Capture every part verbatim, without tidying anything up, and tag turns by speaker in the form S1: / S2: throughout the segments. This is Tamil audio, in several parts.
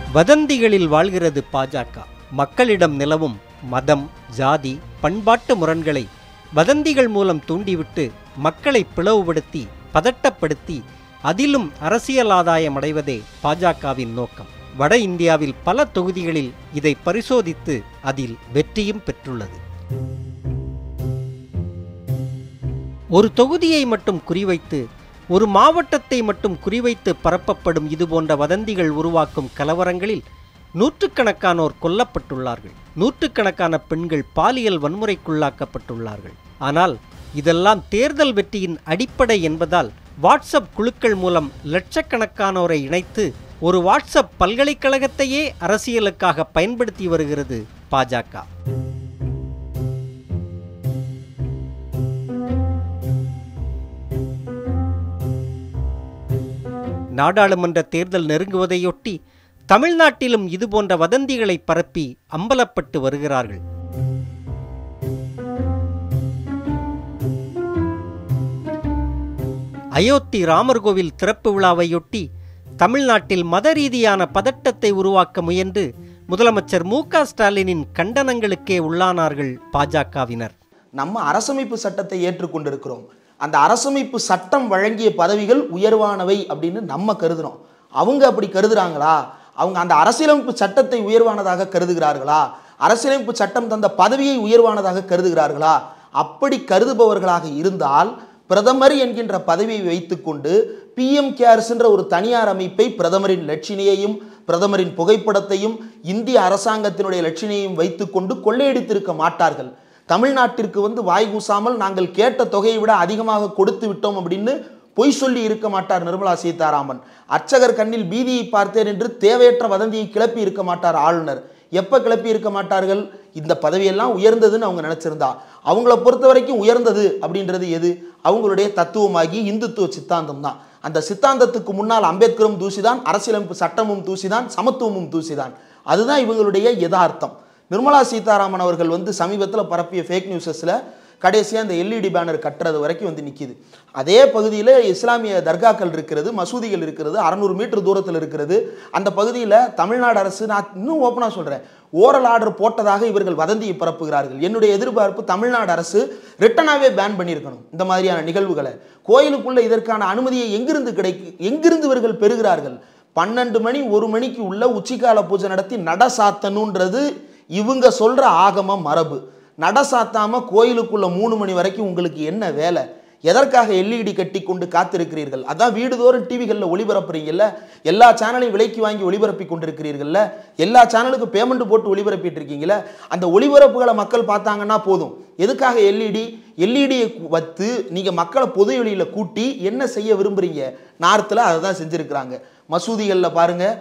S1: வதந்திகளில் வாழ்கிறது பாஜக. மக்களிடம் நிலவும் மதம், ஜாதி, பண்பாட்டு முரண்களை வதந்திகள் மூலம் தூண்டிவிட்டு மக்களை பிளவுபடுத்தி பதட்டப்படுத்தி அதிலும் அரசியல் ஆதாயம் அடைவதே பாஜகவின் நோக்கம். வட இந்தியாவில் பல தொகுதிகளில் இதை பரிசோதித்து அதில் வெற்றியும் பெற்றுள்ளது. ஒரு தொகுதியை மட்டும் குறிவைத்து, ஒரு மாவட்டத்தை மட்டும் குறிவைத்து பரப்பப்படும் இதுபோன்ற வதந்திகள் உருவாக்கும் கலவரங்களில் நூற்றுக்கணக்கானோர் கொல்லப்பட்டுள்ளார்கள். நூற்றுக்கணக்கான பெண்கள் பாலியல் வன்முறைக்குள்ளாக்கப்பட்டுள்ளார்கள். ஆனால் இதெல்லாம் தேர்தல் வெற்றியின் அடிப்படை என்பதால் வாட்ஸ்அப் குழுக்கள் மூலம் லட்சக்கணக்கானோரை இணைத்து ஒரு வாட்ஸ்அப் பல்கலைக்கழகத்தையே அரசியலுக்காக பயன்படுத்தி வருகிறது பாஜக. நாடாளுமன்ற தேர்தல் நெருங்குவதையொட்டி தமிழ்நாட்டிலும் இதுபோன்ற வதந்திகளை பரப்பி அம்பலப்பட்டு வருகிறார்கள். அயோத்தி ராமர் கோவில் திறப்பு விழாவையொட்டி தமிழ்நாட்டில் மத ரீதியான பதட்டத்தை உருவாக்க முயன்று முதலமைச்சர் மு க ஸ்டாலினின் கண்டனங்களுக்கே உள்ளானார்கள் பாஜகவினர்.
S2: நம்ம அரசமைப்பு சட்டத்தை ஏற்றுக்கொண்டிருக்கிறோம். அந்த அரசமைப்பு சட்டம் வழங்கிய பதவிகள் உயர்வானவை அப்படின்னு நம்ம கருதுறோம். அவங்க அப்படி கருதுறாங்களா? அவங்க அந்த அரசியலமைப்பு சட்டத்தை உயர்வானதாக கருதுகிறார்களா? அரசியலமைப்பு சட்டம் தந்த பதவியை உயர்வானதாக கருதுகிறார்களா? அப்படி கருதுபவர்களாக இருந்தால் பிரதமர் என்கின்ற பதவியை வைத்துக்கொண்டு பி எம் கேர்ஸ் என்ற ஒரு தனியார் அமைப்பை பிரதமரின் லட்சணையையும் பிரதமரின் புகைப்படத்தையும் இந்திய அரசாங்கத்தினுடைய லட்சணையையும் வைத்துக்கொண்டு கொள்ளையடித்திருக்க மாட்டார்கள். தமிழ்நாட்டிற்கு வந்து வாய் கூசாமல் நாங்கள் கேட்ட தொகையை விட அதிகமாக கொடுத்து விட்டோம் அப்படின்னு பொய் சொல்லி இருக்க மாட்டார் நிர்மலா சீதாராமன். அர்ச்சகர் கண்ணில் பீதியை பார்த்தேன் என்று தேவையற்ற வதந்தியை கிளப்பி இருக்க மாட்டார் ஆளுநர். எப்போ கிளப்பி இருக்க மாட்டார்கள்? இந்த பதவியெல்லாம் உயர்ந்ததுன்னு அவங்க நினச்சிருந்தா. அவங்கள பொறுத்த வரைக்கும் உயர்ந்தது அப்படின்றது எது? அவங்களுடைய தத்துவமாகி இந்துத்துவ சித்தாந்தம் தான். அந்த சித்தாந்தத்துக்கு முன்னால் அம்பேத்கரும் தூசிதான், அரசியலமைப்பு சட்டமும் தூசிதான், சமத்துவமும் தூசிதான். அதுதான் இவங்களுடைய யதார்த்தம். நிர்மலா சீதாராமன் அவர்கள் வந்து சமீபத்தில் பரப்பிய ஃபேக் நியூஸஸில் கடைசியாக இந்த எல்இடி பேனர் கட்டுறது வரைக்கும் வந்து நிற்கிது. அதே பகுதியில் இஸ்லாமிய தர்காக்கள் இருக்கிறது, மசூதிகள் இருக்கிறது, அறநூறு மீட்டர் தூரத்தில் இருக்கிறது. அந்த பகுதியில் தமிழ்நாடு அரசு, நான் இன்னும் ஓப்பனாக சொல்கிறேன், ஓரல் ஆர்டர் போட்டதாக இவர்கள் வதந்தியை பரப்புகிறார்கள். என்னுடைய எதிர்பார்ப்பு தமிழ்நாடு அரசு ரிட்டனாகவே பேன் பண்ணியிருக்கணும் இந்த மாதிரியான நிகழ்வுகளை. கோயிலுக்குள்ள இதற்கான அனுமதியை எங்கிருந்து கிடைக்கு எங்கிருந்து இவர்கள் பெறுகிறார்கள்? பன்னெண்டு மணி ஒரு மணிக்கு உள்ள உச்சிக்கால பூஜை நடத்தி நட சாத்தணுன்றது இவங்க சொல்கிற ஆகம மரபு. நட சாத்தாமல் கோயிலுக்குள்ள மூணு மணி வரைக்கும் உங்களுக்கு என்ன வேலை? எதற்காக எல்இடி கட்டி கொண்டு காத்திருக்கிறீர்கள்? அதான் வீடுதோறும் டிவிகளில் ஒளிபரப்புறீங்கல்ல, எல்லா சேனலையும் விலைக்கு வாங்கி ஒளிபரப்பி கொண்டிருக்கிறீர்கள்ல, எல்லா சேனலுக்கும் பேமெண்ட் போட்டு ஒளிபரப்பிட்டு இருக்கீங்களே, அந்த ஒளிபரப்புகளை மக்கள் பார்த்தாங்கன்னா போதும். எதுக்காக எல்இடி? எல்இடியை வத்து நீங்கள் மக்களை பொது வெளியில் கூட்டி என்ன செய்ய விரும்புகிறீங்க? நார்த்தில் அதை தான் செஞ்சுருக்கிறாங்க. மசூதிகளில் பாருங்கள்,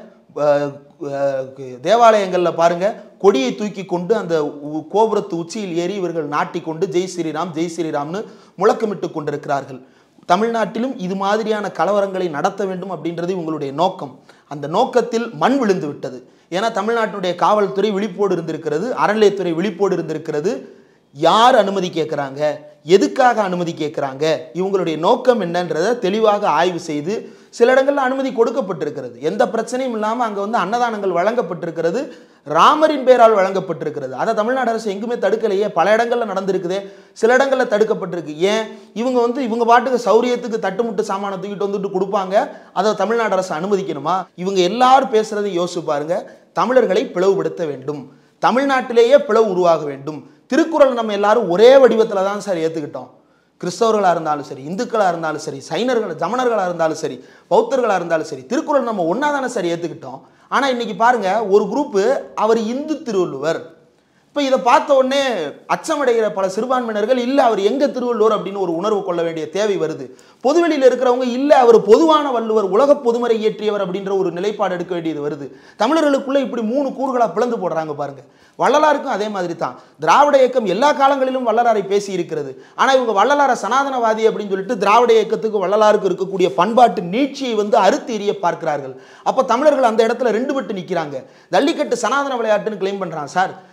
S2: தேவாலயங்களில் பாருங்கள், கொடியை தூக்கி கொண்டு அந்த கோபுரத்து உச்சியில் ஏறி இவர்கள் நாட்டி கொண்டு ஜெய் ஸ்ரீராம் ஜெய் ஸ்ரீராம்னு முழக்கமிட்டு கொண்டிருக்கிறார்கள். தமிழ்நாட்டிலும் இது மாதிரியான கலவரங்களை நடத்த வேண்டும் அப்படின்றது உங்களுடைய நோக்கம். அந்த நோக்கத்தில் மண் விழுந்து விட்டது. ஏன்னா தமிழ்நாட்டினுடைய காவல்துறை விழிப்போடு இருந்திருக்கிறது, அறநிலையத்துறை விழிப்போடு இருந்திருக்கிறது. யார் அனுமதி கேட்குறாங்க, எதுக்காக அனுமதி கேட்குறாங்க, இவங்களுடைய நோக்கம் என்னன்றதை தெளிவாக ஆய்வு செய்து சில இடங்களில் அனுமதி கொடுக்கப்பட்டிருக்கிறது. எந்த பிரச்சனையும் இல்லாமல் அங்கே வந்து அன்னதானங்கள் வழங்கப்பட்டிருக்கிறது, ராமரின் பெயரால் வழங்கப்பட்டிருக்கிறது. அதை தமிழ்நாடு அரசு எங்குமே தடுக்கலையே. பல இடங்களில் நடந்திருக்குதே, சில இடங்களில் தடுக்கப்பட்டிருக்கு. ஏன்? இவங்க வந்து இவங்க பாட்டுக்கு சௌரியத்துக்கு தட்டுமுட்டு சாமானை தூக்கிட்டு வந்துட்டு கொடுப்பாங்க, அதை தமிழ்நாடு அரசு அனுமதிக்கணுமா? இவங்க எல்லாரும் பேசுறதை யோசிச்சு பாருங்க. தமிழர்களை பிளவுபடுத்த வேண்டும், தமிழ்நாட்டிலேயே பிளவு உருவாக வேண்டும். திருக்குறள் நம்ம எல்லாரும் ஒரே வடிவத்தில் தான் சார் ஏற்றுக்கிட்டோம். கிறிஸ்தவர்களாக இருந்தாலும் சரி, இந்துக்களாக இருந்தாலும் சரி, சைனர்கள் ஜமனர்களாக இருந்தாலும் சரி, பௌத்தர்களாக இருந்தாலும் சரி, திருக்குறள் நம்ம ஒன்றா தானே சார் ஏற்றுக்கிட்டோம். ஆனால் இன்றைக்கி பாருங்கள், ஒரு குரூப்பு அவர் இந்து திருவள்ளுவர். இப்போ இதை பார்த்த உடனே அச்சமடைகிற பல சிறுபான்மையினர்கள் இல்லை அவர் எங்கே திருவள்ளுவர் அப்படின்னு ஒரு உணர்வு கொள்ள வேண்டிய தேவை வருது. பொதுவெளியில் இருக்கிறவங்க இல்லை அவர் பொதுவான வள்ளுவர், உலக பொதுமறை இயற்றியவர் அப்படின்ற ஒரு நிலைப்பாடு எடுக்க வேண்டியது வருது. தமிழர்களுக்குள்ளே இப்படி மூணு கூறுகளாக பிளந்து போடுறாங்க பாருங்க. வள்ளலாருக்கும் அதே மாதிரி தான். திராவிட இயக்கம் எல்லா காலங்களிலும் வள்ளலாரை பேசி இருக்கிறது. ஆனால் இவங்க வள்ளலார சனாதனவாதி அப்படின்னு சொல்லிட்டு திராவிட இயக்கத்துக்கு வள்ளலாருக்கு இருக்கக்கூடிய பண்பாட்டு நீட்சியை வந்து அறுத்து எறிய பார்க்கிறார்கள். அப்போ தமிழர்கள் அந்த இடத்துல ரெண்டு பட்டு நிற்கிறாங்க. ஜல்லிக்கட்டு சனாதன விளையாட்டுன்னு கிளைம் பண்ணுறான் சார்.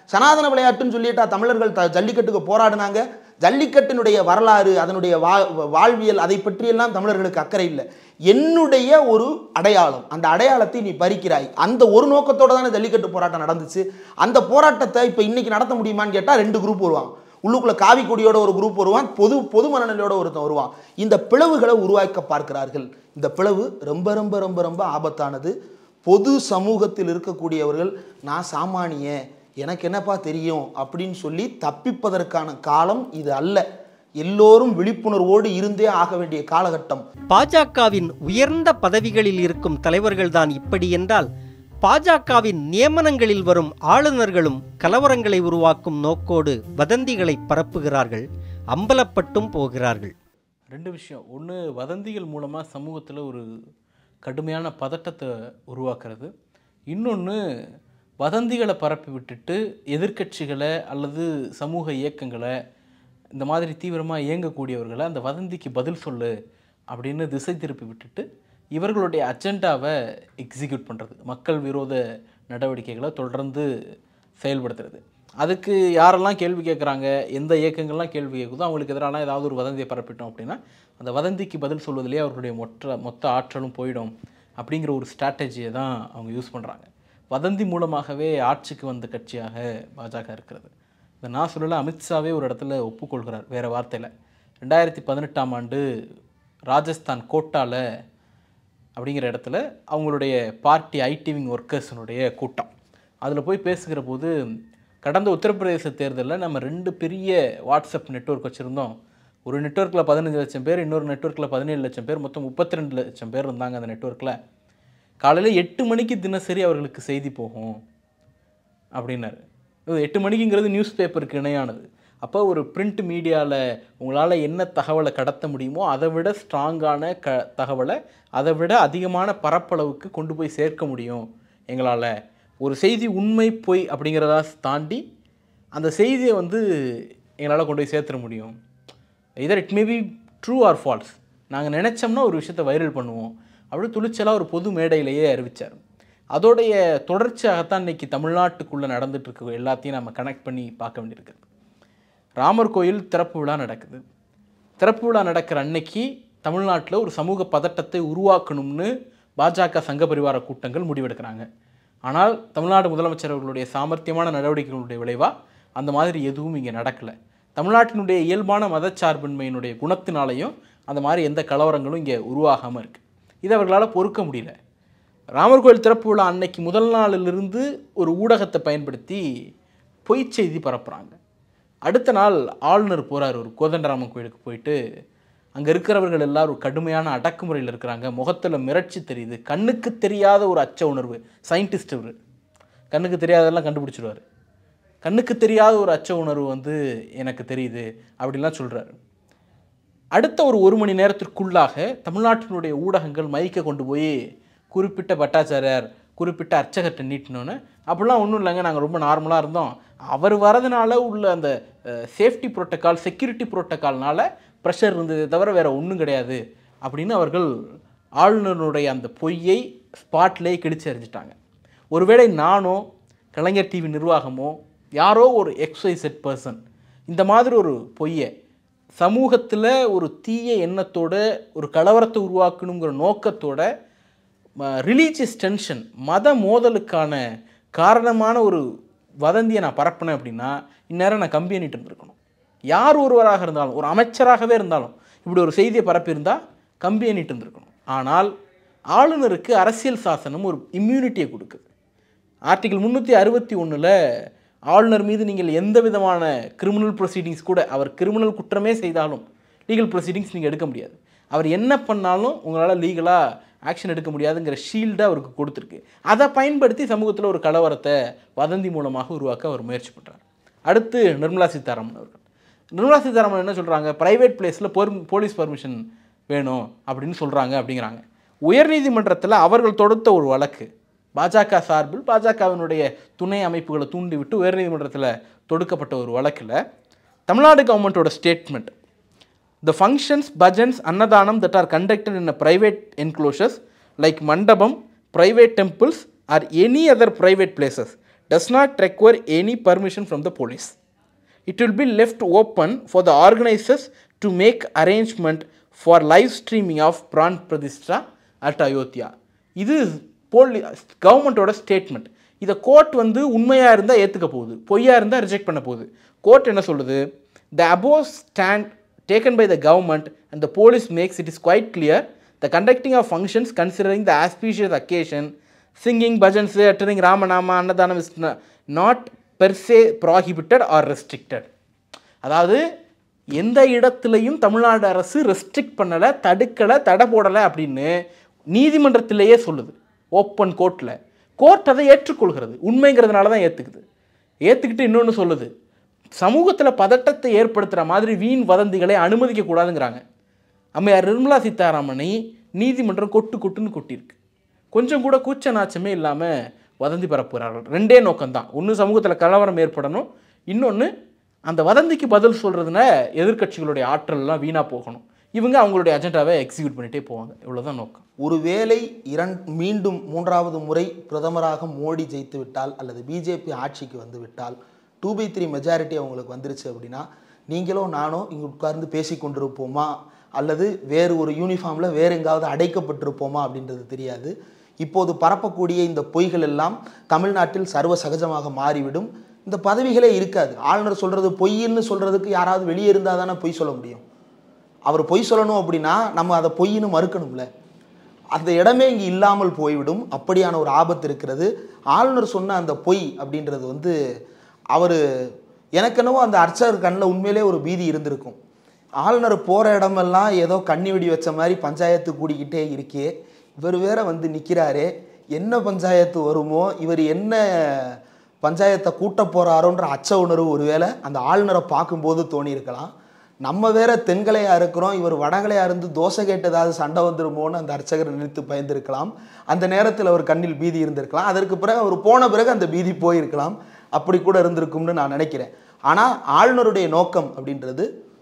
S2: சனாதன விளையாட்டுன்னு சொல்லிட்டா தமிழர்கள் த ஜல்லிக்கட்டுக்கு போராடினாங்க? ஜல்லிக்கட்டினுடைய வரலாறு, அதனுடைய வா வாழ்வியல் அதை பற்றியெல்லாம் தமிழர்களுக்கு அக்கறை இல்லை. என்னுடைய ஒரு அடையாளம், அந்த அடையாளத்தை நீ பறிக்கிறாய். அந்த ஒரு நோக்கத்தோட தானே ஜல்லிக்கட்டு போராட்டம் நடந்துச்சு. அந்த போராட்டத்தை இப்போ இன்னைக்கு நடத்த முடியுமான்னு கேட்டால் ரெண்டு குரூப் வருவாங்க. உள்ளுக்குள்ள காவி கொடியோட ஒரு குரூப் வருவான், பொது பொது மனநிலையோட ஒருத்தன் வருவான். இந்த பிளவுகளை உருவாக்க பார்க்கிறார்கள். இந்த பிளவு ரொம்ப ரொம்ப ரொம்ப ரொம்ப ஆபத்தானது. பொது சமூகத்தில் இருக்கக்கூடியவர்கள் நான் சாமானிய, எனக்கு என்னப்பா தெரியும் அப்படின்னு சொல்லி தப்பிப்பதற்கான காலம் இது அல்ல. எல்லோரும் விழிப்புணர்வோடு இருந்தே ஆக வேண்டிய காலகட்டம்.
S1: பாஜகவின் உயர்ந்த பதவிகளில் இருக்கும் தலைவர்கள்தான் இப்படி என்றால், பாஜகவின் நியமனங்களில் வரும் ஆளுநர்களும் கலவரங்களை உருவாக்கும் நோக்கோடு வதந்திகளை பரப்புகிறார்கள், அம்பலப்பட்டும் போகிறார்கள்.
S3: ரெண்டு விஷயம். ஒன்று, வதந்திகள் மூலமாக சமூகத்தில் ஒரு கடுமையான பதட்டத்தை உருவாக்குறது. இன்னொன்று, வதந்திகளை பரப்பி விட்டுட்டு எதிர்க்கட்சிகளை அல்லது சமூக இயக்கங்களை, இந்த மாதிரி தீவிரமாக இயங்கக்கூடியவர்களை அந்த வதந்திக்கு பதில் சொல்லு அப்படின்னு திசை திருப்பி விட்டுட்டு இவர்களுடைய அஜெண்டாவை எக்ஸிக்யூட் பண்ணுறது, மக்கள் விரோத நடவடிக்கைகளை தொடர்ந்து செயல்படுத்துறது. அதுக்கு யாரெல்லாம் கேள்வி கேட்குறாங்க, எந்த இயக்கங்கள்லாம் கேள்வி கேட்குதோ அவங்களுக்கு எதிரான ஏதாவது ஒரு வதந்தியை பரப்பிட்டோம் அப்படின்னா அந்த வதந்திக்கு பதில் சொல்வதிலே அவர்களுடைய மொத்த மொத்த ஆற்றலும் போயிடும் அப்படிங்கிற ஒரு ஸ்ட்ராட்டஜியை தான் அவங்க யூஸ் பண்ணுறாங்க. வதந்தி மூலமாகவே ஆட்சிக்கு வந்த கட்சியாக பாஜக இருக்கிறது. இதை நான் சொல்லலை, அமித்ஷாவே ஒரு இடத்துல ஒப்புக்கொள்கிறார் வேறு வார்த்தையில். ரெண்டாயிரத்தி பதினெட்டாம் ஆண்டு ராஜஸ்தான் கோட்டாவில் அப்படிங்கிற இடத்துல அவங்களுடைய பார்ட்டி ஐடிவிங் ஒர்க்கர்ஸினுடைய கூட்டம், அதில் போய் பேசுகிற போது, கடந்த உத்தரப்பிரதேச தேர்தலில் நம்ம ரெண்டு பெரிய வாட்ஸ்அப் நெட்வொர்க் வச்சுருந்தோம். ஒரு நெட்வொர்க்கில் பதினஞ்சு லட்சம் பேர், இன்னொரு நெட்வொர்க்கில் பதினேழு லட்சம் பேர், மொத்தம் முப்பத்தி ரெண்டு லட்சம் பேர் இருந்தாங்க அந்த நெட்வொர்க்கில். காலையில் எட்டு மணிக்கு தினசரி அவர்களுக்கு செய்தி போகும் அப்படின்னாரு. எட்டு மணிக்குங்கிறது நியூஸ் பேப்பருக்கு இணையானது. அப்போ ஒரு பிரிண்ட் மீடியாவில் உங்களால் என்ன தகவலை கடத்த முடியுமோ அதை விட ஸ்ட்ராங்கான க தகவலை அதை விட அதிகமான பரப்பளவுக்கு கொண்டு போய் சேர்க்க முடியும் எங்களால். ஒரு செய்தி உண்மை பொய் அப்படிங்கிறத தாண்டி அந்த செய்தியை வந்து எங்களால் கொண்டு போய் சேர்த்துட முடியும். Either it may be true or false, நாங்கள் நினச்சோம்னா ஒரு விஷயத்தை வைரல் பண்ணுவோம் அப்படி துணிச்சலாக ஒரு பொது மேடையிலேயே அறிவித்தார். அதோடைய தொடர்ச்சியாகத்தான் இன்றைக்கி தமிழ்நாட்டுக்குள்ளே நடந்துகிட்ருக்க எல்லாத்தையும் நம்ம கனெக்ட் பண்ணி பார்க்க வேண்டியிருக்குது. ராமர் கோயில் திறப்பு விழா நடக்குது. திறப்பு விழா நடக்கிற அன்னைக்கு தமிழ்நாட்டில் ஒரு சமூக பதட்டத்தை உருவாக்கணும்னு பாஜக சங்க பரிவார கூட்டங்கள் முடிவெடுக்கிறாங்க. ஆனால் தமிழ்நாடு முதலமைச்சர் அவர்களுடைய சாமர்த்தியமான நடவடிக்கைகளுடைய விளைவாக அந்த மாதிரி எதுவும் இங்கே நடக்கலை. தமிழ்நாட்டினுடைய இயல்பான மதச்சார்பின்மையினுடைய குணத்தினாலையும் அந்த மாதிரி எந்த கலவரங்களும் இங்கே உருவாகாமல் இருக்குது. இதை அவர்களால் பொறுக்க முடியல. ராமர் கோயில் திறப்பு விழா அன்னைக்கு முதல் நாளிலிருந்து ஒரு ஊடகத்தை பயன்படுத்தி பொய் செய்தி பரப்புகிறாங்க. அடுத்த நாள் ஆளுநர் போகிறார் ஒரு கோதண்டராமன் கோயிலுக்கு போயிட்டு, அங்கே இருக்கிறவர்கள் எல்லோரும் கடுமையான அடக்குமுறையில் இருக்கிறாங்க, முகத்தில் மிரட்சி தெரியுது, கண்ணுக்கு தெரியாத ஒரு அச்ச உணர்வு. சயின்டிஸ்ட் இவர், கண்ணுக்கு தெரியாதெல்லாம் கண்டுபிடிச்சிடுவார். கண்ணுக்கு தெரியாத ஒரு அச்ச உணர்வு வந்து எனக்கு தெரியுது அப்படின்லாம் சொல்கிறார். அடுத்த ஒரு ஒரு மணி நேரத்திற்குள்ளாக தமிழ்நாட்டினுடைய ஊடகங்கள் மைக்கை கொண்டு போய் குறிப்பிட்ட பட்டாச்சாரியார் குறிப்பிட்ட அர்ச்சகர்கிட்ட நீட்டினோன்னு, அப்படிலாம் ஒன்றும் இல்லைங்க, நாங்கள் ரொம்ப நார்மலாக இருந்தோம், அவர் வரதுனால உள்ள அந்த சேஃப்டி புரோட்டோக்கால் செக்யூரிட்டி புரோட்டோக்கால்னால ப்ரெஷர் இருந்ததே தவிர வேறு ஒன்றும் கிடையாது அப்படின்னு அவர்கள் ஆளுநருடைய அந்த பொய்யை ஸ்பாட்லேயே கிழிச்சு எறிஞ்சிட்டாங்க. ஒருவேளை நானோ கலைஞர் டிவி நிர்வாகமோ யாரோ ஒரு எக்ஸ்ஒய் செட் பர்சன் இந்த மாதிரி ஒரு பொய்யை சமூகத்தில் ஒரு தீய எண்ணத்தோடு ஒரு கலவரத்தை உருவாக்கணுங்கிற நோக்கத்தோட ரிலீஜியஸ் டென்ஷன் மத மோதலுக்கான காரணமான ஒரு வதந்தியை நான் பரப்பினேன் அப்படின்னா இந்நேரம் நான் கம்பி எண்ணிட்டு இருந்திருக்கணும். யார் ஒருவராக இருந்தாலும், ஒரு அமைச்சராகவே இருந்தாலும் இப்படி ஒரு செய்தியை பரப்பியிருந்தால் கம்பி எண்ணிட்டு இருந்திருக்கணும். ஆனால் ஆளுநருக்கு அரசியல் சாசனம் ஒரு இம்யூனிட்டியை கொடுக்குது. ஆர்டிகிள் முந்நூற்றி அறுபத்தி ஒன்றில் ஆளுநர் மீது நீங்கள் எந்த விதமான கிரிமினல் ப்ரொசீடிங்ஸ் கூட, அவர் கிரிமினல் குற்றமே செய்தாலும் லீகல் ப்ரொசீடிங்ஸ் நீங்கள் எடுக்க முடியாது, அவர் என்ன பண்ணாலும் உங்களால் லீகலாக ஆக்ஷன் எடுக்க முடியாதுங்கிற ஷீல்டை அவருக்கு கொடுத்துருக்கு. அதை பயன்படுத்தி சமூகத்தில் ஒரு கலவரத்தை வதந்தி மூலமாக உருவாக்க அவர் முயற்சி பண்ணுறார். அடுத்து நிர்மலா சீதாராமன் அவர்கள். நிர்மலா சீதாராமன் என்ன சொல்கிறாங்க, ப்ரைவேட் பிளேஸில் பொர் போலீஸ் பர்மிஷன் வேணும் அப்படின்னு சொல்கிறாங்க அப்படிங்கிறாங்க. உயர்நீதிமன்றத்தில் அவர்கள் தொடுத்த ஒரு வழக்கு, பாஜக சார்பில் பாஜகவினுடைய துணை அமைப்புகளை தூண்டிவிட்டு உயர்நீதிமன்றத்தில் தொடுக்கப்பட்ட ஒரு வழக்கில் தமிழ்நாடு கவர்மெண்ட்டோட statement, the functions, bhajans, annadhanam that are conducted in a private enclosures like mandabam, private temples or any other private places does not require any permission from the police. It will be left open for the organizers to make arrangement for live streaming of Pran Pradishta at Ayodhya. இது போலி கவர்மெண்ட்டோட ஸ்டேட்மெண்ட். இதை கோர்ட் வந்து உண்மையாக இருந்தால் ஏற்றுக்க போகுது, பொய்யாக இருந்தால் ரிஜெக்ட் பண்ண போகுது. கோர்ட் என்ன சொல்லுது? The above stand taken by the government and the police makes it is quite clear the conducting of functions considering the auspicious occasion, singing bhajans, uttering Ramanama, Annadanam is not per se prohibited or restricted. அதாவது எந்த இடத்துலையும் தமிழ்நாடு அரசு ரெஸ்ட்ரிக்ட் பண்ணலை, தடுக்கலை, தடை போடலை அப்படின்னு நீதிமன்றத்திலேயே சொல்லுது, ஓப்பன் கோர்ட்டில். கோர்ட் அதை ஏற்றுக்கொள்கிறது, உண்மைங்கிறதுனால தான் ஏற்றுக்குது. ஏற்றுக்கிட்டு இன்னொன்று சொல்லுது, சமூகத்தில் பதட்டத்தை ஏற்படுத்துகிற மாதிரி வீண் வதந்திகளை அனுமதிக்கக்கூடாதுங்கிறாங்க. அம்மையார் நிர்மலா சீதாராமனை நீதிமன்றம் கொட்டு கொட்டுன்னு கொட்டியிருக்கு. கொஞ்சம் கூட கூச்ச நாச்சமே இல்லாமல் வதந்தி பரப்புகிறார்கள். ரெண்டே நோக்கம்தான், ஒன்று சமூகத்தில் கலவரம் ஏற்படணும், இன்னொன்று அந்த வதந்திக்கு பதில் சொல்கிறதுனா எதிர்க்கட்சிகளுடைய ஆற்றல்லாம் வீணாக போகணும். இவங்க அவங்களுடைய அஜெண்டாவை எக்ஸிக்யூட் பண்ணிகிட்டே போவாங்க. இவ்வளோதான் நோக்கம்.
S2: ஒருவேளை இரண் மீண்டும் மூன்றாவது முறை பிரதமராக மோடி ஜெயித்து விட்டால் அல்லது பிஜேபி ஆட்சிக்கு வந்து விட்டால் டூ பை த்ரீ மெஜாரிட்டி அவங்களுக்கு வந்துருச்சு அப்படின்னா நீங்களோ நானோ இங்கே உட்கார்ந்து பேசி கொண்டிருப்போமா அல்லது வேறு ஒரு யூனிஃபார்மில் வேறு எங்காவது அடைக்கப்பட்டிருப்போமா அப்படின்றது தெரியாது. இப்போது பரப்பக்கூடிய இந்த பொய்கள் எல்லாம் தமிழ்நாட்டில் சர்வ சகஜமாக மாறிவிடும். இந்த பதவிகளே இருக்காது. ஆளுநர் சொல்கிறது பொய்ன்னு சொல்கிறதுக்கு யாராவது வெளியே இருந்தால் தானே பொய் சொல்ல முடியும். அவர் பொய் சொல்லணும் அப்படின்னா நம்ம அதை பொய்ன்னு மறுக்கணும்ல. அந்த இடமே இங்கே இல்லாமல் போய்விடும். அப்படியான ஒரு ஆபத்து இருக்கிறது. ஆளுநர் சொன்ன அந்த பொய் அப்படின்றது வந்து அவர் எனக்கென்னவோ அந்த அர்ச்சகர் கண்ணில் உண்மையிலே ஒரு பீதி இருந்திருக்கும். ஆளுநர் போகிற இடமெல்லாம் ஏதோ கண்ணி வெடி வச்ச மாதிரி பஞ்சாயத்து கூடிக்கிட்டே இருக்கே, இவர் வேற வந்து நிற்கிறாரே, என்ன பஞ்சாயத்து வருமோ, இவர் என்ன பஞ்சாயத்தை கூட்ட போகிறாரோன்ற அச்ச உணர்வு ஒருவேளை அந்த ஆளுநரை பார்க்கும்போது தோணியிருக்கலாம். நம்ம வேற தென்கலையாக இருக்கிறோம், இவர் வடகலையாக இருந்து தோசை கேட்டதாவது சண்டை வந்துருமோன்னு அந்த அர்ச்சகர் நினைத்து பயந்திருக்கலாம். அந்த நேரத்தில் அவர் கண்ணில் பீதி இருந்திருக்கலாம். அதற்கு பிறகு அவர் போன பிறகு அந்த பீதி போயிருக்கலாம். அப்படி கூட இருந்திருக்கும்னு நான் நினைக்கிறேன். ஆனால் ஆளுநருடைய நோக்கம் அப்படின்றது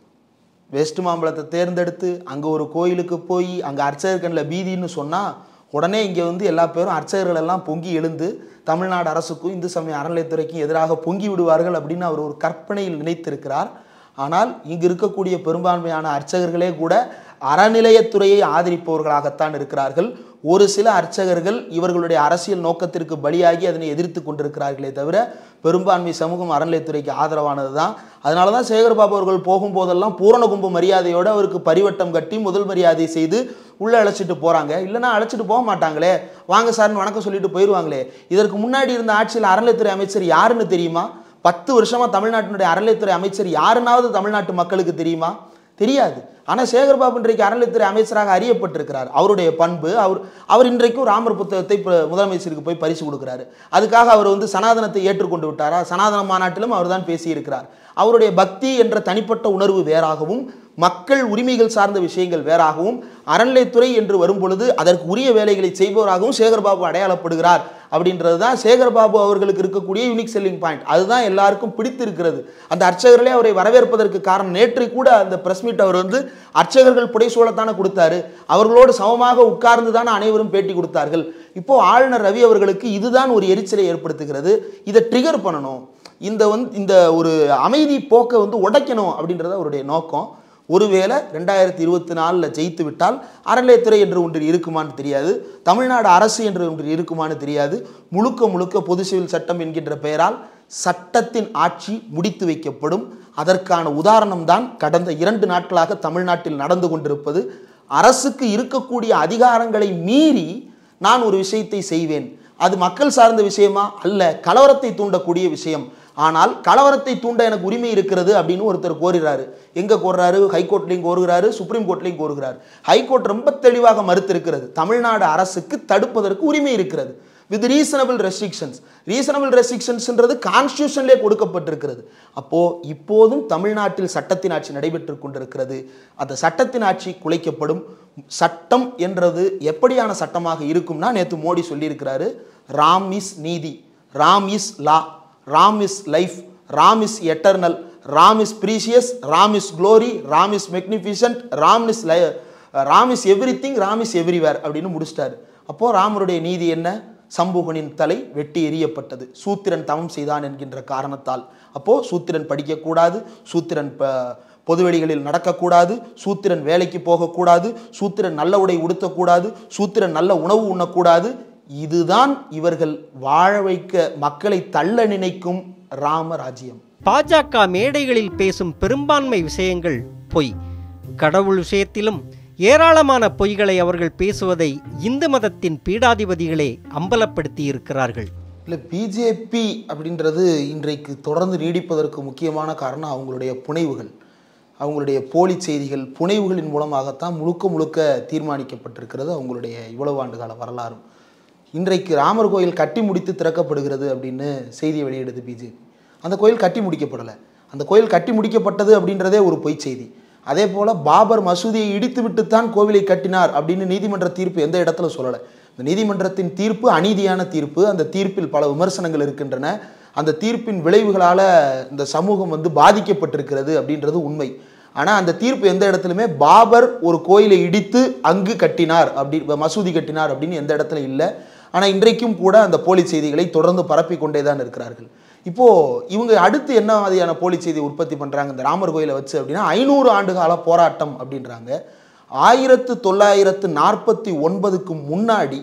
S2: வெஸ்ட் மாம்பலத்தை தேர்ந்தெடுத்து அங்கே ஒரு கோயிலுக்கு போய் அங்கே அர்ச்சகர் கண்ணில் பீதின்னு சொன்னால் உடனே இங்கே வந்து எல்லா பேரும் அர்ச்சகர்கள் எல்லாம் பொங்கி எழுந்து தமிழ்நாடு அரசுக்கும் இந்து சமய அறநிலையத்துறைக்கும் எதிராக பொங்கி விடுவார்கள் அப்படின்னு அவர் ஒரு கற்பனையில் நினைத்திருக்கிறார். ஆனால் இங்கு இருக்கக்கூடிய பெரும்பான்மையான அர்ச்சகர்களே கூட அறநிலையத்துறையை ஆதரிப்பவர்களாகத்தான் இருக்கிறார்கள். ஒரு சில அர்ச்சகர்கள் இவர்களுடைய அரசியல் நோக்கத்திற்கு பலியாகி அதனை எதிர்த்து கொண்டிருக்கிறார்களே தவிர பெரும்பான்மை சமூகம் அறநிலையத்துறைக்கு ஆதரவானது தான். அதனால தான் சேகர்பாபு அவர்கள் போகும்போதெல்லாம் பூரண கும்ப மரியாதையோடு அவருக்கு பரிவட்டம் கட்டி முதல் மரியாதை செய்து உள்ளே அழைச்சிட்டு போகிறாங்க. இல்லைனா அழைச்சிட்டு போக மாட்டாங்களே, வாங்க சார்னு வணக்கம் சொல்லிட்டு போயிடுவாங்களே. இதற்கு முன்னாடி இருந்த ஆட்சியில் அறநிலையத்துறை அமைச்சர் யாருன்னு தெரியுமா? பத்து வருஷமாக தமிழ்நாட்டினுடைய அறநிலையத்துறை அமைச்சர் யாருன்னாவது தமிழ்நாட்டு மக்களுக்கு தெரியுமா? தெரியாது. ஆனால் சேகர்பாபு இன்றைக்கு அறநிலையத்துறை அமைச்சராக அறியப்பட்டிருக்கிறார். அவருடைய பண்பு, அவர் அவர் இன்றைக்கும் ராமர் புத்தகத்தை முதலமைச்சருக்கு போய் பரிசு கொடுக்குறாரு. அதுக்காக அவர் வந்து சனாதனத்தை ஏற்றுக்கொண்டு விட்டாரா? சனாதன மாநாட்டிலும் அவர் தான் பேசியிருக்கிறார். அவருடைய பக்தி என்ற தனிப்பட்ட உணர்வு வேறாகவும் மக்கள் உரிமைகள் சார்ந்த விஷயங்கள் வேறாகவும் அறநிலையத்துறை என்று வரும்பொழுது அதற்கு உரிய வேலைகளை செய்பவராகவும் சேகர்பாபு அடையாளப்படுகிறார். அப்படின்றது தான் சேகர்பாபு அவர்களுக்கு இருக்கக்கூடிய யூனிக் செல்லிங் பாயிண்ட். அதுதான் எல்லாருக்கும் பிடித்திருக்கிறது. அந்த அர்ச்சகர்களே அவரை வரவேற்பதற்கு காரணம், நேற்று கூட அந்த பிரஸ் மீட் அவர் வந்து அர்ச்சகர்கள் புடைசூழத்தானே கொடுத்தாரு, அவர்களோடு சமமாக உட்கார்ந்து தானே அனைவரும் பேட்டி கொடுத்தார்கள். இப்போ ஆளுநர் ரவி அவர்களுக்கு இதுதான் ஒரு எரிச்சலை ஏற்படுத்துகிறது. இதை ட்ரிகர் பண்ணணும், இந்த வந்து இந்த ஒரு அமைதி போக்கை வந்து உடைக்கணும் அப்படின்றது அவருடைய நோக்கம். ஒருவேளை ரெண்டாயிரத்தி இருபத்தி நாலில் ஜெயித்து விட்டால் அறநிலையத்துறை என்று ஒன்று இருக்குமான்னு தெரியாது, தமிழ்நாடு அரசு என்று ஒன்று இருக்குமான்னு தெரியாது. முழுக்க முழுக்க பொது சிவில் சட்டம் என்கின்ற பெயரால் சட்டத்தின் ஆட்சி முடித்து வைக்கப்படும். அதற்கான உதாரணம் தான் கடந்த இரண்டு நாட்களாக தமிழ்நாட்டில் நடந்து கொண்டிருப்பது. அரசுக்கு இருக்கக்கூடிய அதிகாரங்களை மீறி நான் ஒரு விஷயத்தை செய்வேன், அது மக்கள் சார்ந்த விஷயமா அல்ல, கலவரத்தை தூண்டக்கூடிய விஷயம். ஆனால் கலவரத்தை தூண்ட எனக்கு உரிமை இருக்கிறது அப்படின்னு ஒருத்தர் கோருகிறாரு. எங்கே கோர்றாரு? ஹைகோர்ட்லையும் கோருகிறாரு, சுப்ரீம் கோர்ட்லையும் கோருகிறார். ஹைகோர்ட் ரொம்ப தெளிவாக மறுத்திருக்கிறது. தமிழ்நாடு அரசுக்கு தடுப்பதற்கு உரிமை இருக்கிறது வித் ரீசனபிள் ரெஸ்ட்ரிக்ஷன்ஸ். ரீசனபிள் ரெஸ்ட்ரிக்ஷன்ஸ்ன்றது கான்ஸ்டியூஷன்லேயே கொடுக்கப்பட்டிருக்கிறது. அப்போது இப்போதும் தமிழ்நாட்டில் சட்டத்தின் ஆட்சி நடைபெற்று கொண்டிருக்கிறது. அந்த சட்டத்தின் ஆட்சி குலைக்கப்படும். சட்டம் என்றது எப்படியான சட்டமாக இருக்கும்னா, நேற்று மோடி சொல்லியிருக்கிறாரு, ராம் இஸ் நீதி, Ram is law, Ram is life, Ram is eternal, Ram is precious, Ram is glory, Ram is magnificent, Ram is lie Ram is everything, Ram is everywhere அப்படின்னு முடிச்சிட்டாரு. அப்போது ராமருடைய நீதி என்ன? சம்புகனின் தலை வெட்டி எறியப்பட்டது. சூத்திரன் தவம் செய்தான் என்கின்ற காரணத்தால். அப்போ சூத்திரன் படிக்கக்கூடாது, சூத்திரன் பொதுவெளிகளில் நடக்கக்கூடாது, சூத்திரன் வேலைக்கு போகக்கூடாது, சூத்திரன் நல்ல உடை உடுத்தக்கூடாது, சூத்திரன் நல்ல உணவு உண்ணக்கூடாது. இதுதான் இவர்கள் வாழ வைக்க மக்களை தள்ள நினைக்கும் ராமராஜ்யம்.
S1: பாஜக மேடைகளில் பேசும் பெரும்பான்மை விஷயங்கள் பொய். கடவுள் விஷயத்திலும் ஏராளமான பொய்களை அவர்கள் பேசுவதை இந்து மதத்தின் பீடாதிபதிகளே அம்பலப்படுத்தி இருக்கிறார்கள்.
S2: இல்லை, பிஜேபி அப்படின்றது இன்றைக்கு தொடர்ந்து நீடிப்பதற்கு முக்கியமான காரணம் அவங்களுடைய புனைவுகள், அவங்களுடைய போலி செய்திகள். புனைவுகளின் மூலமாகத்தான் முழுக்க முழுக்க தீர்மானிக்கப்பட்டிருக்கிறது அவங்களுடைய இவ்வளவு ஆண்டு கால வரலாறும். இன்றைக்கு ராமர் கோயில் கட்டி முடித்து திறக்கப்படுகிறது அப்படின்னு செய்தியை வெளியிடுது பிஜேபி. அந்த கோயில் கட்டி முடிக்கப்படலை. அந்த கோயில் கட்டி முடிக்கப்பட்டது அப்படின்றதே ஒரு பொய் செய்தி. அதே போல் பாபர் மசூதியை இடித்து விட்டுத்தான் கோவிலை கட்டினார் அப்படின்னு நீதிமன்ற தீர்ப்பு எந்த இடத்துல சொல்லலை. இந்த நீதிமன்றத்தின் தீர்ப்பு அநீதியான தீர்ப்பு. அந்த தீர்ப்பில் பல விமர்சனங்கள் இருக்கின்றன. அந்த தீர்ப்பின் விளைவுகளால் இந்த சமூகம் வந்து பாதிக்கப்பட்டிருக்கிறது அப்படின்றது உண்மை. ஆனால் அந்த தீர்ப்பு எந்த இடத்துலையுமே பாபர் ஒரு கோயிலை இடித்து அங்கு கட்டினார், அப்படி மசூதி கட்டினார் அப்படின்னு எந்த இடத்துல இல்லை. ஆனால் இன்றைக்கும் கூட அந்த போலி செய்திகளை தொடர்ந்து பரப்பி கொண்டே தான் இருக்கிறார்கள். இப்போது இவங்க அடுத்து என்ன மாதிரியான போலி செய்தி உற்பத்தி பண்ணுறாங்க இந்த ராமர் கோயிலை வச்சு அப்படின்னா, ஐநூறு ஆண்டு கால போராட்டம் அப்படின்றாங்க. ஆயிரத்து தொள்ளாயிரத்து நாற்பத்தி ஒன்பதுக்கு முன்னாடி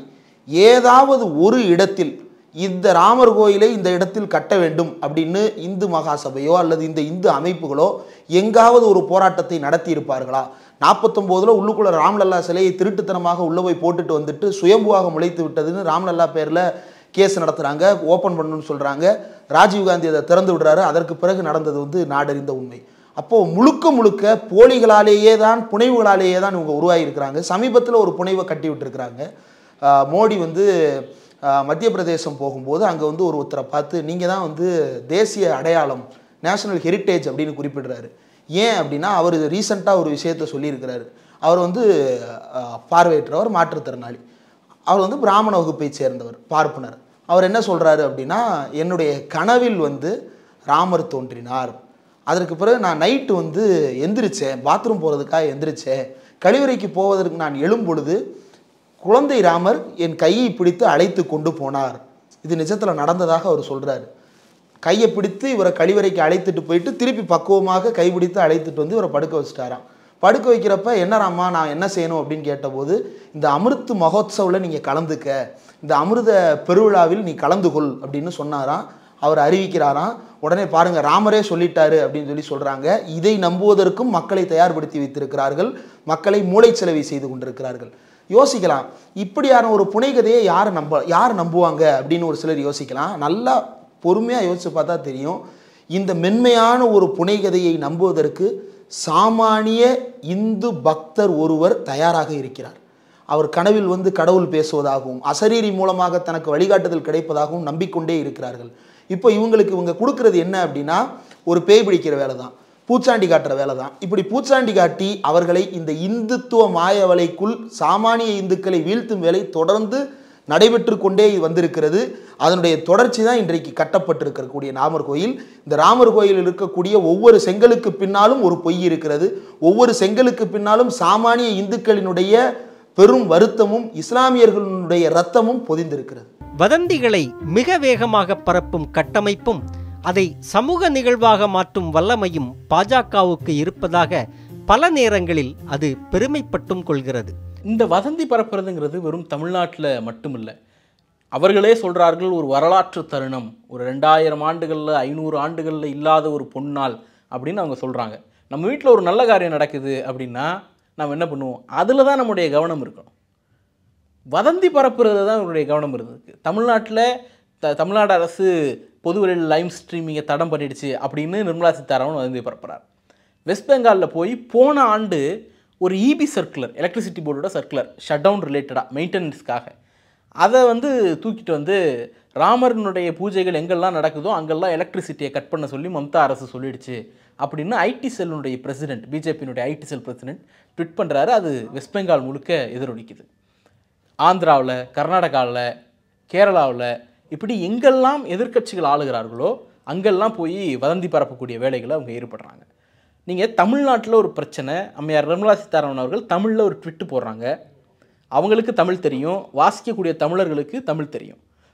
S2: ஏதாவது ஒரு இடத்தில் இந்த ராமர் கோயிலை இந்த இடத்தில் கட்ட வேண்டும் அப்படின்னு இந்து மகாசபையோ அல்லது இந்த இந்து அமைப்புகளோ எங்காவது ஒரு போராட்டத்தை நடத்தி இருப்பார்களா? நாற்பத்தொம்போதில் உள்ளுக்குள்ள ராம்லல்லா சிலையை திருட்டுத்தனமாக உள்ளே போய் போட்டுட்டு வந்துட்டு சுயம்புவாக முளைத்து விட்டதுன்னு ராம்லல்லா பேரில் கேஸ் நடத்துகிறாங்க, ஓப்பன் பண்ணணும்னு சொல்கிறாங்க. ராஜீவ்காந்தி அதை திறந்து விடுறாரு. அதற்கு பிறகு நடந்தது வந்து நாடறிந்த உண்மை. அப்போது முழுக்க முழுக்க போலிகளாலேயே தான், புனைவுகளாலேயே தான் இவங்க உருவாகியிருக்கிறாங்க. சமீபத்தில் ஒரு புனைவை கட்டி விட்டுருக்குறாங்க. மோடி வந்து மத்திய பிரதேசம் போகும்போது அங்கே வந்து ஒரு ஒருத்தரை பார்த்து நீங்கள் தான் வந்து தேசிய அடையாளம், நேஷனல் ஹெரிட்டேஜ் அப்படின்னு குறிப்பிடுறாரு. ஏன் அப்படின்னா அவர் ரீசெண்டாக ஒரு விஷயத்த சொல்லியிருக்கிறாரு. அவர் வந்து பார்வையற்றவர், மாற்றுத்திறனாளி. அவர் வந்து பிராமண வகுப்பை சேர்ந்தவர், பார்ப்பனர். அவர் என்ன சொல்கிறாரு அப்படின்னா, என்னுடைய கனவில் வந்து ராமர் தோன்றினார். அதற்கு பிறகு நான் நைட்டு வந்து எந்திரிச்சேன், பாத்ரூம் போகிறதுக்காக எந்திரிச்சேன். கழிவறைக்கு போவதற்கு நான் எழும் பொழுது குழந்தை ராமர் என் கையை பிடித்து அழைத்து கொண்டு போனார். இது நிஜத்தில் நடந்ததாக அவர் சொல்கிறாரு. கையை பிடித்து இவரை கழிவறைக்கு அழைத்துட்டு போயிட்டு திருப்பி பக்குவமாக கைப்பிடித்து அழைத்துட்டு வந்து இவரை படுக்க வச்சுட்டாராம். படுக்க வைக்கிறப்ப என்னராம்மா நான் என்ன செய்யணும் அப்படின்னு கேட்டபோது, இந்த அமிர்த் மகோத்சவில் நீங்கள் கலந்துக்க, இந்த அமிர்த பெருவிழாவில் நீ கலந்து கொள் அப்படின்னு சொன்னாராம். அவர் அறிவிக்கிறாராம். உடனே பாருங்கள், ராமரே சொல்லிட்டாரு அப்படின்னு சொல்லி சொல்கிறாங்க. இதை நம்புவதற்கும் மக்களை தயார்படுத்தி வைத்திருக்கிறார்கள், மக்களை மூளைச்சலவை செய்து கொண்டிருக்கிறார்கள். யோசிக்கலாம், இப்படியான ஒரு புனைகதையை யார் நம்ப யார் நம்புவாங்க அப்படின்னு ஒரு சிலர் யோசிக்கலாம். நல்லா பொறுமையாக யோசித்து பார்த்தா தெரியும், இந்த மென்மையான ஒரு புனைகதையை நம்புவதற்கு சாமானிய இந்து பக்தர் ஒருவர் தயாராக இருக்கிறார். அவர் கனவில் வந்து கடவுள் பேசுவதாகவும் அசரீரி மூலமாக தனக்கு வழிகாட்டுதல் கிடைப்பதாகவும் நம்பிக்கொண்டே இருக்கிறார்கள். இப்போ இவங்களுக்கு இவங்க கொடுக்கறது என்ன அப்படின்னா, ஒரு பேய் பிடிக்கிற வேலை தான், பூச்சாண்டி காட்டுற வேலை தான். இப்படி பூச்சாண்டி காட்டி அவர்களை இந்த இந்துத்துவ மாய வலைக்குள் சாமானிய இந்துக்களை வீழ்த்தும் வேலை தொடர்ந்து நடைபெற்று கொண்டே வந்திருக்கிறது. அதனுடைய தொடர்ச்சி தான் இன்றைக்கு கட்டப்பட்டிருக்கக்கூடிய ராமர் கோயில். இந்த ராமர் கோயிலில் இருக்கக்கூடிய ஒவ்வொரு செங்கலுக்கு பின்னாலும் ஒரு பொய் இருக்கிறது. ஒவ்வொரு செங்கலுக்கு பின்னாலும் சாமானிய இந்துக்களினுடைய பெரும் வருத்தமும் இஸ்லாமியர்களுடைய இரத்தமும் பொதிந்திருக்கிறது.
S1: வதந்திகளை மிக வேகமாக பரப்பும் கட்டமைப்பும் அதை சமூக நிகழ்வாக மாற்றும் வல்லமையும் பாஜகவுக்கு இருப்பதாக பல நேரங்களில் அது பெருமைப்பட்டும் கொள்கிறது.
S3: இந்த வதந்தி பரப்புறதுங்கிறது வெறும் தமிழ்நாட்டில் மட்டுமில்லை. அவர்களே சொல்கிறார்கள், ஒரு வரலாற்று தருணம், ஒரு ரெண்டாயிரம் ஆண்டுகளில் ஐநூறு ஆண்டுகளில் இல்லாத ஒரு பொன்னாள் அப்படின்னு அவங்க சொல்கிறாங்க. நம்ம வீட்டில் ஒரு நல்ல காரியம் நடக்குது அப்படின்னா நம்ம என்ன பண்ணுவோம், அதில் தான் நம்முடைய கவனம் இருக்கணும். வதந்தி பரப்புறது தான் நம்மளுடைய கவனம் இருக்குது. தமிழ்நாட்டில் த தமிழ்நாடு அரசு பொதுவெளியில் லைவ் ஸ்ட்ரீமிங்கை தடம் பண்ணிடுச்சு அப்படின்னு நிர்மலா சீதாராமன் வதந்தி பரப்புகிறார். வெஸ்ட் பெங்காலில் போய் போன ஆண்டு ஒரு இபி சர்க்குலர், எலக்ட்ரிசிட்டி போர்டோட சர்க்குலர், ஷட் டவுன் ரிலேட்டடாக மெயின்டெனன்ஸ்க்காக அதை வந்து தூக்கிட்டு வந்து ராமரனுடைய பூஜைகள் எங்கெல்லாம் நடக்குதோ அங்கெல்லாம் எலக்ட்ரிசிட்டியை கட் பண்ண சொல்லி மம்தா அரசு சொல்லிடுச்சு அப்படின்னு ஐடி செல்லுடைய பிரசிடென்ட், பிஜேபியினுடைய ஐடி செல் பிரசிடென்ட் ட்விட் பண்ணுறாரு. அது வெஸ்ட் பெங்கால் முழுக்க எதிரொலிக்குது. ஆந்திராவில், கர்நாடகாவில், கேரளாவில் இப்படி எங்கெல்லாம் எதிர்க்கட்சிகள் ஆளுகிறார்களோ அங்கெல்லாம் போய் வதந்தி பரப்பக்கூடிய வேலைகளை அவங்க ஈடுபடுறாங்க. நீங்கள் தமிழ்நாட்டில் ஒரு பிரச்சனை, அம்மையார் நிர்மலா சீதாராமன் அவர்கள் தமிழில் ஒரு ட்விட்டு போடுறாங்க. அவங்களுக்கு தமிழ் தெரியும், வாசிக்கக்கூடிய தமிழர்களுக்கு தமிழ் தெரியும்.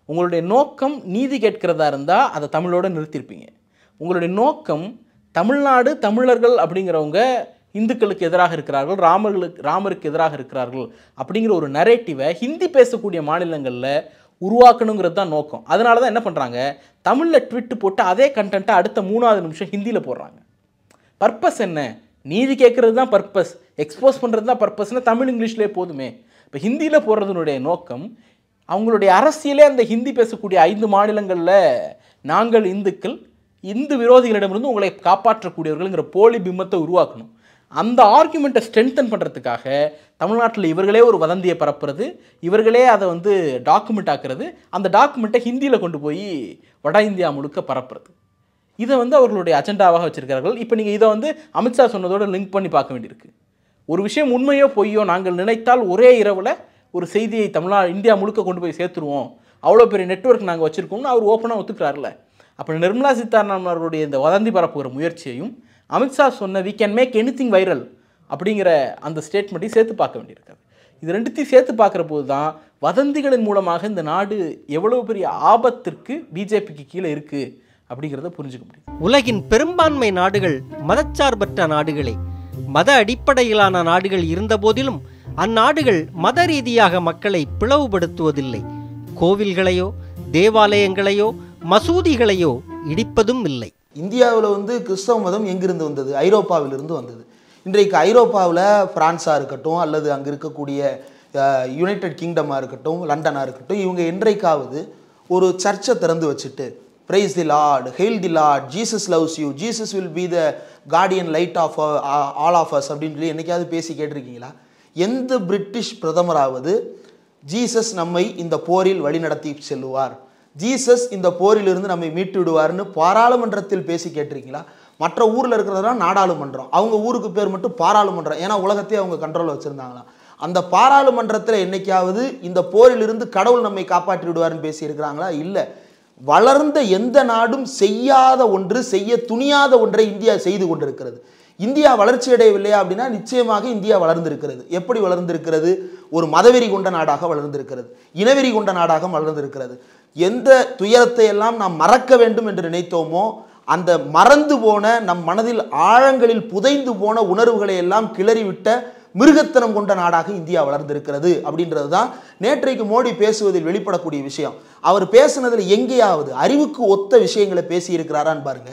S3: உங்களுடைய நோக்கம் நீதி கேட்கிறதா இருந்தால் அதை தமிழோடு நிறுத்தியிருப்பீங்க. உங்களுடைய நோக்கம் தமிழ்நாடு தமிழர்கள் அப்படிங்கிறவங்க இந்துக்களுக்கு எதிராக இருக்கிறார்கள், ராமர்களுக்கு ராமருக்கு எதிராக இருக்கிறார்கள் அப்படிங்கிற ஒரு நரேட்டிவை ஹிந்தி பேசக்கூடிய மாநிலங்களில் உருவாக்கணுங்கிறது தான் நோக்கம். அதனால தான் என்ன பண்ணுறாங்க, தமிழில் ட்விட்டு போட்டு அதே கண்டென்ட்டை அடுத்த மூணாவது நிமிஷம் ஹிந்தியில் போடுறாங்க. பர்பஸ் என்ன? நீதி கேட்குறது தான் பர்பஸ், எக்ஸ்போஸ் பண்ணுறது தான் பர்பஸ்னால் தமிழ் இங்கிலீஷ்லேயே போதுமே. இப்போ ஹிந்தியில் போடுறதுனுடைய நோக்கம் அவங்களுடைய அரசியலே அந்த ஹிந்தி பேசக்கூடிய ஐந்து மாநிலங்களில் நாங்கள் இந்துக்கள் இந்து விரோதிகளிடமிருந்து உங்களை காப்பாற்றக்கூடியவர்கள்ங்கிற போலி பிம்பத்தை உருவாக்கணும். அந்த ஆர்குமெண்ட்டை ஸ்ட்ரென்தன் பண்ணுறதுக்காக தமிழ்நாட்டில் இவர்களே ஒரு வதந்தியை பரப்புறது, இவர்களே அதை வந்து டாக்குமெண்ட் ஆக்குறது, அந்த டாக்குமெண்ட்டை ஹிந்தியில் கொண்டு போய் வட இந்தியா முழுக்க பரப்புறது, இதை வந்து அவர்களுடைய அஜெண்டாவாக வச்சுருக்கிறார்கள். இப்போ நீங்கள் இதை வந்து அமித்ஷா சொன்னதோடு லிங்க் பண்ணி பார்க்க வேண்டியிருக்கு. ஒரு விஷயம் உண்மையோ பொய்யோ நாங்கள் நினைத்தால் ஒரே இரவில் ஒரு செய்தியை தமிழ்நா இந்தியா முழுக்க கொண்டு போய் சேர்த்துருவோம், அவ்வளோ பெரிய நெட்வொர்க் நாங்கள் வச்சுருக்கோம்னு அவர் ஓப்பனாக ஒத்துக்கிறார்ல. அப்போ நிர்மலா சீதாராமன் அவருடைய இந்த வதந்தி பரப்புகிற முயற்சியையும் அமித்ஷா சொன்ன we can make anything viral அப்படிங்கிற அந்த ஸ்டேட்மெண்ட்டையும் சேர்த்து பார்க்க வேண்டியிருக்காது. இது ரெண்டுத்தையும் சேர்த்து பார்க்குற போது தான் வதந்திகளின் மூலமாக இந்த நாடு எவ்வளவு பெரிய ஆபத்திற்கு பிஜேபிக்கு கீழே இருக்குது அப்படிங்கிறத புரிஞ்சுக்க முடியும்.
S1: உலகின் பெரும்பான்மை நாடுகள் மதச்சார்பற்ற நாடுகளே. மத அடிப்படையிலான நாடுகள் இருந்த போதிலும் அந்நாடுகள் மத ரீதியாக மக்களை பிளவுபடுத்துவதில்லை. கோவில்களையோ தேவாலயங்களையோ மசூதிகளையோ இடிப்பதும் இல்லை.
S2: இந்தியாவில் வந்து கிறிஸ்தவ மதம் எங்கிருந்து வந்தது? ஐரோப்பாவிலிருந்து வந்தது. இன்றைக்கு ஐரோப்பாவில் பிரான்ஸாக இருக்கட்டும் அல்லது அங்கே இருக்கக்கூடிய யுனைடெட் கிங்டமாக இருக்கட்டும், லண்டனாக இருக்கட்டும், இவங்க என்றைக்காவது ஒரு சர்ச்சை திறந்து வச்சுட்டு praise the lord, hail the lord, Jesus loves you, Jesus will be the guardian light of all of us அப்படின்னு சொல்லி என்னைக்காவது பேசி கேட்டிருக்கீங்களா? எந்த பிரிட்டிஷ் பிரதமராவது ஜீசஸ் நம்மை இந்த போரில் வழிநடத்தி செல்லுவார், ஜீசஸ் இந்த போரிலிருந்து நம்மை மீட்டு விடுவார்னு பாராளுமன்றத்தில் பேசி கேட்டிருக்கீங்களா? மற்ற ஊரில் இருக்கிறதெல்லாம் நாடாளுமன்றம், அவங்க ஊருக்கு பேர் மட்டும் பாராளுமன்றம். ஏன்னா உலகத்தையே அவங்க கண்ட்ரோலில் வச்சுருந்தாங்களாம். அந்த பாராளுமன்றத்தில் என்னைக்காவது இந்த போரிலிருந்து கடவுள் நம்மை காப்பாற்றி விடுவார்னு பேசியிருக்கிறாங்களா? இல்லை. வளர்ந்த எந்த நாடும் செய்யாத ஒன்று, செய்ய துணியாத ஒன்றை இந்தியா செய்து கொண்டிருக்கிறது. இந்தியா வளர்ச்சி அடையவில்லையா அப்படின்னா நிச்சயமாக இந்தியா வளர்ந்திருக்கிறது. எப்படி வளர்ந்திருக்கிறது? ஒரு மதவெறி கொண்ட நாடாக வளர்ந்திருக்கிறது, இனவெறி கொண்ட நாடாக வளர்ந்திருக்கிறது. எந்த துயரத்தை எல்லாம் நாம் மறக்க வேண்டும் என்று நினைத்தோமோ அந்த மறந்து போன நம் மனதில் ஆழங்களில் புதைந்து போன உணர்வுகளை எல்லாம் கிளறிவிட்ட மிருகத்தனம் கொண்ட நாடாக இந்தியா வளர்ந்திருக்கிறது அப்படின்றது தான் நேற்றைக்கு மோடி பேசுவதில் வெளிப்படக்கூடிய விஷயம். அவர் பேசுனதில் எங்கேயாவது அறிவுக்கு ஒத்த விஷயங்களை பேசியிருக்கிறாரான்னு பாருங்க.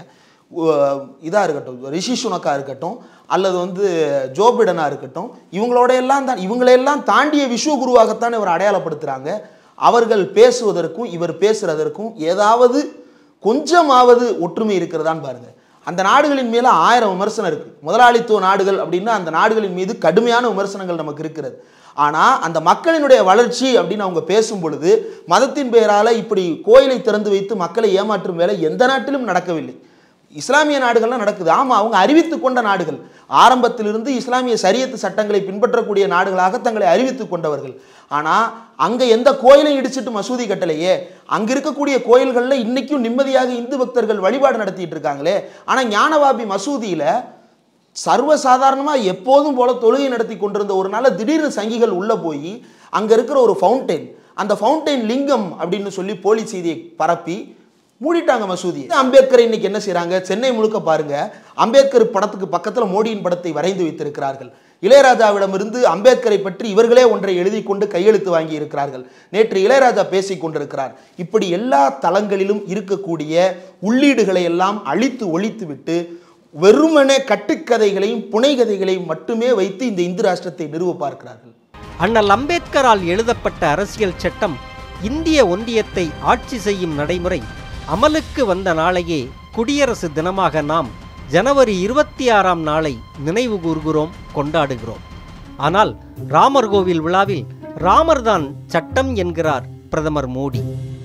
S2: இதாக இருக்கட்டும், ரிஷி சுனக்கா இருக்கட்டும் அல்லது வந்து ஜோ பிடனாக இருக்கட்டும், இவங்களோட எல்லாம் தான் இவங்களையெல்லாம் தாண்டிய விஸ்வகுருவாகத்தான் இவர் அடையாளப்படுத்துகிறாங்க. அவர்கள் பேசுவதற்கும் இவர் பேசுறதற்கும் ஏதாவது கொஞ்சமாவது ஒற்றுமை இருக்கிறதான்னு பாருங்க. அந்த நாடுகளின் மேல ஆயிரம் விமர்சனம் இருக்கு. முதலாளித்துவ நாடுகள் அப்படின்னா அந்த நாடுகளின் மீது கடுமையான விமர்சனங்கள் நமக்கு இருக்கிறது. ஆனா அந்த மக்களினுடைய வளர்ச்சி அப்படின்னு அவங்க பேசும் பொழுது மதத்தின் பெயரால இப்படி கோயிலை திறந்து வைத்து மக்களை ஏமாற்றும் வேலை எந்த நாட்டிலும் நடக்கவில்லை. இஸ்லாமிய நாடுகள்லாம் நடக்குது. ஆமா, அவங்க அறிவித்து கொண்ட நாடுகள், ஆரம்பத்திலிருந்து இஸ்லாமிய சரியத்து சட்டங்களை பின்பற்றக்கூடிய நாடுகளாக தங்களை அறிவித்து கொண்டவர்கள். ஆனா அங்க எந்த கோயிலையும் இடிச்சிட்டு மசூதி கட்டலையே. அங்க இருக்கக்கூடிய கோயில்கள்ல இன்னைக்கும் நிம்மதியாக இந்து பக்தர்கள் வழிபாடு நடத்திட்டு இருக்காங்களே. ஆனா ஞானவாபி மசூதியில சர்வசாதாரணமா எப்போதும் போல தொழுகை நடத்தி கொண்டிருந்த ஒரு நாள் திடீர்னு சங்கிகள் உள்ள போய் அங்க இருக்கிற ஒரு ஃபவுண்டைன், அந்த ஃபவுண்டைன் லிங்கம் அப்படின்னு சொல்லி போலி செய்தியை பரப்பி மூடிட்டாங்க மசூதி. அம்பேத்கர் இன்னைக்கு என்ன செய்யறாங்க? சென்னை முழுக்க பாருங்க, அம்பேத்கர் படத்துக்கு பக்கத்துல மோடியின் படத்தை வரைந்து வைத்திருக்கிறார்கள். இளையராஜாவிடமிருந்து அம்பேத்கரை பற்றி இவர்களே ஒன்றை எழுதி கொண்டு கையெழுத்து வாங்கி இருக்கிறார்கள். நேற்று இளையராஜா பேசிக் கொண்டிருக்கிறார். இப்படி எல்லா தளங்களிலும் இருக்கக்கூடிய உள்ளீடுகளை எல்லாம் அழித்து ஒழித்து விட்டு வெறுமனே கட்டுக்கதைகளையும் புனைகதைகளையும் மட்டுமே வைத்து இந்த இந்து ராஷ்டிரத்தை நிறுவ பார்க்கிறார்கள்.
S1: அண்ணல் அம்பேத்கரால் எழுதப்பட்ட அரசியல் சட்டம் இந்திய ஒன்றியத்தை ஆட்சி செய்யும் நடைமுறை அமலுக்கு வந்த நாளையே குடியரசு தினமாக நாம் ஜனவரி இருபத்தி ஆறாம் நாளை நினைவு கூர்கிறோம், கொண்டாடுகிறோம். ஆனால் ராமர் கோவில் விழாவில் ராமர்தான் சட்டம் என்கிறார் பிரதமர் மோடி.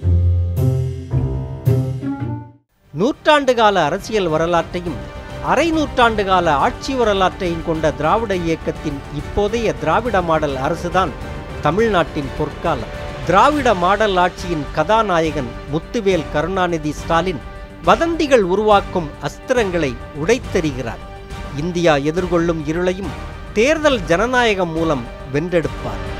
S1: நூற்றாண்டு கால அரசியல் வரலாற்றையும் அரை நூற்றாண்டு கால ஆட்சி வரலாற்றையும் கொண்ட திராவிட இயக்கத்தின் இப்போதைய திராவிட மாடல் அரசுதான் தமிழ்நாட்டின் பொற்காலம். திராவிட மாடல் ஆட்சியின் கதாநாயகன் முத்துவேல் கருணாநிதி ஸ்டாலின் வதந்திகள் உருவாக்கும் அஸ்திரங்களை உடைத்தெறிகிறார். இந்தியா எதிர்கொள்ளும் இருளையும் தேர்தல் ஜனநாயகம் மூலம் வென்றெடுப்பார்.